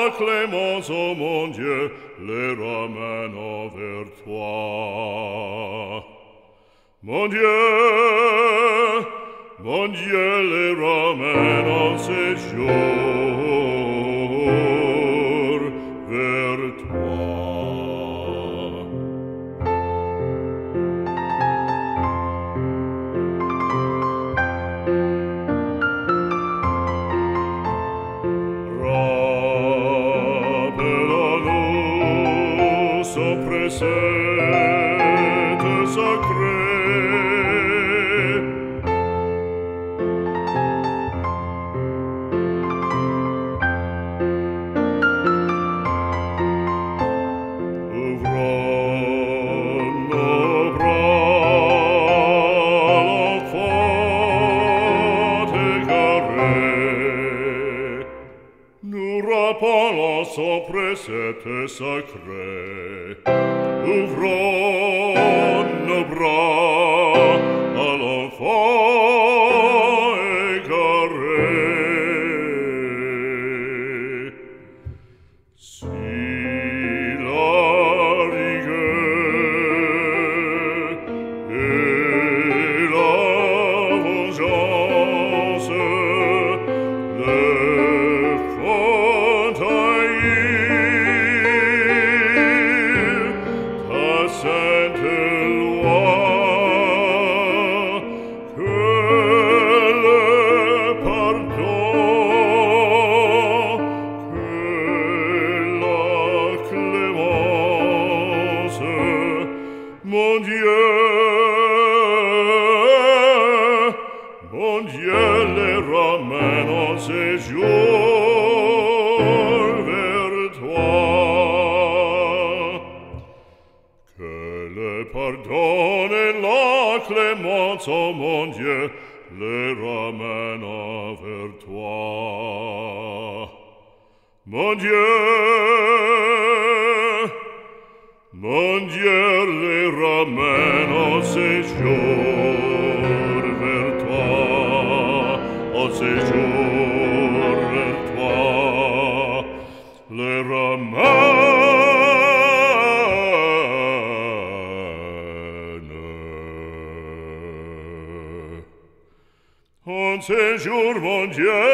la clémence, ô mon Dieu, les ramène vers toi. Mon Dieu, les ramène en séjour vers toi. Rappelle-nous son précepte sacré. Ouvrons nos bras, l'enfant égaré. Nous rappelons son précepte sacré. Ouvrons nos bras à l'enfant égaré. Si la rigueur et la vengeance le font haïr ta sainte loi, que le pardon, que la clémence, mon Dieu, les ramène en séjour vers toi. Que le pardon et la clémence, ô mon Dieu, les ramène vers toi. Mon Dieu, les ramène en séjour vers toi, en séjour vers toi, les ramène en séjour, mon Dieu.